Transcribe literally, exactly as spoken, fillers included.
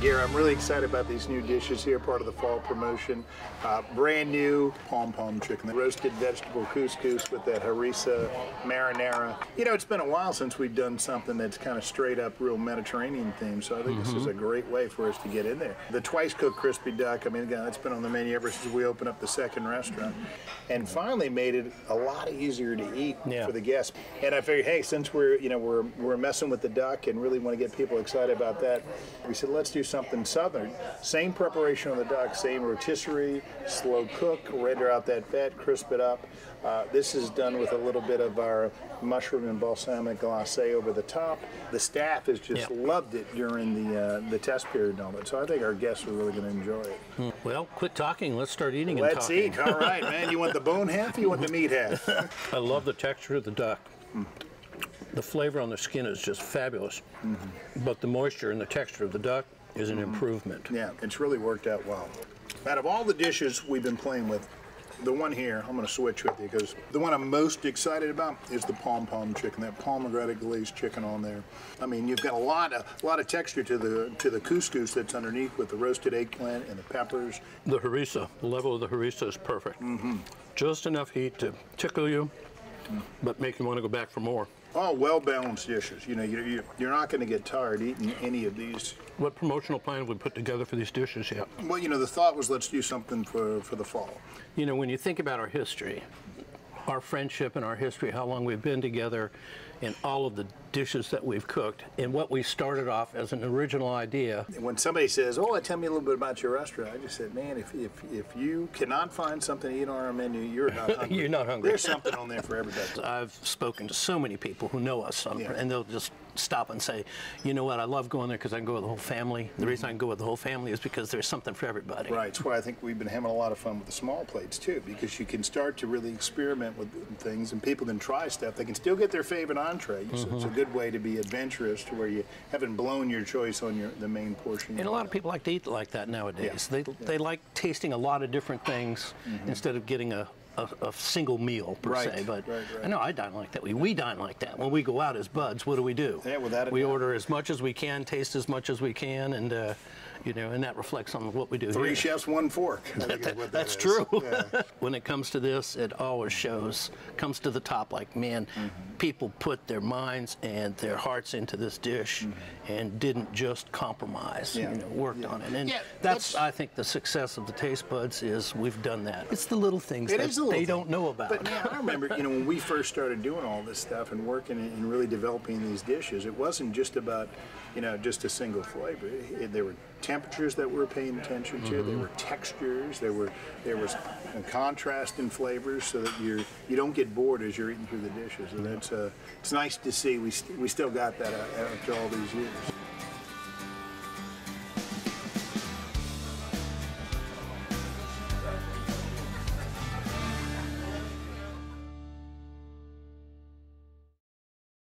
Gary, I'm really excited about these new dishes here, part of the fall promotion. Uh, brand new pom-pom chicken, the roasted vegetable couscous with that harissa marinara. You know, it's been a while since we've done something that's kind of straight up real Mediterranean themed, so I think mm-hmm. this is a great way for us to get in there. The twice cooked crispy duck, I mean, again, it's been on the menu ever since we opened up the second restaurant, and finally made it a lot easier to eat yeah. for the guests. And I figured, hey, since we're, you know, we're, we're messing with the duck and really want to get people excited about that, we said, let's do something southern. Same preparation on the duck, same rotisserie, slow cook, render out that fat, crisp it up. Uh, this is done with a little bit of our mushroom and balsamic glacé over the top. The staff has just yep. loved it during the uh, the test period and all that. So I think our guests are really going to enjoy it. Hmm. Well, quit talking. Let's start eating Let's and talking. Let's eat. All right, man. You want the bone half or you want the meat half? I love the texture of the duck. Mm. The flavor on the skin is just fabulous. Mm-hmm. But the moisture and the texture of the duck is an mm-hmm. improvement. Yeah, it's really worked out well. Out of all the dishes we've been playing with, the one here, I'm going to switch with you because the one I'm most excited about is the pom-pom chicken, that pomegranate glazed chicken on there. I mean, you've got a lot of a lot of texture to the to the couscous that's underneath with the roasted eggplant and the peppers. The harissa, the level of the harissa is perfect. Mm-hmm. Just enough heat to tickle you, mm. but make you want to go back for more. Oh, well-balanced dishes. You know, you, you, you're not going to get tired eating any of these. What promotional plan have we put together for these dishes yet? Well, you know, the thought was let's do something for, for the fall. You know, when you think about our history, our friendship and our history, how long we've been together, and all of the dishes that we've cooked, and what we started off as an original idea. When somebody says, oh, tell me a little bit about your restaurant, I just said, man, if, if, if you cannot find something to eat on our menu, you're not hungry. You're not hungry. There's something on there for everybody. I've spoken to so many people who know us, um, yeah. and they'll just stop and say, you know what, I love going there because I can go with the whole family. The mm-hmm. reason I can go with the whole family is because there's something for everybody. Right, that's why I think we've been having a lot of fun with the small plates too, because you can start to really experiment with things and people can try stuff. They can still get their favorite entree, mm-hmm. so it's a good way to be adventurous to where you haven't blown your choice on your the main portion. And a lot of people like to eat like that nowadays. Yeah. They, yeah. they like tasting a lot of different things mm-hmm. instead of getting a A, a single meal per right, se, but right, right. I know I dine like that. We we dine like that. When we go out as buds, what do we do? Yeah, without a we doubt. order as much as we can, taste as much as we can, and uh, you know, and that reflects on what we do. Three here. chefs, one fork. I think is what that That's is. true. Yeah. When it comes to this, it always shows, comes to the top. Like man, mm-hmm. people put their minds and their hearts into this dish, mm-hmm. and didn't just compromise. Yeah. You know, worked yeah. on it, and yeah, that's, that's I think the success of the Taste Buds is we've done that. It's the little things it that is the little they thing. don't know about. But man, I remember, you know, when we first started doing all this stuff and working and really developing these dishes, it wasn't just about, you know, just a single flavor. It, it, there were temperatures that we were paying attention to. Mm-hmm. There were textures. There were there was a contrast in flavors, so that you're you don't get bored as you're eating through the dishes. And it's uh, it's nice to see we st we still got that uh, after all these years.